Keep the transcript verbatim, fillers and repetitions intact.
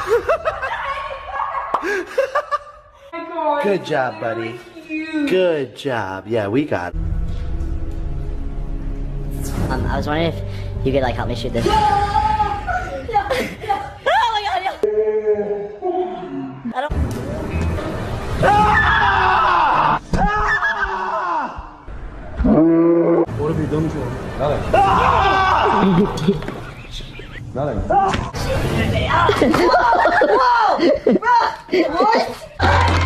Good job, buddy. Good job. Yeah, we got it. Um, I was wondering if you could like help me shoot this. Oh my god, yeah. I don't. What have you done to him? Nothing. Nothing. Whoa! Bro! What?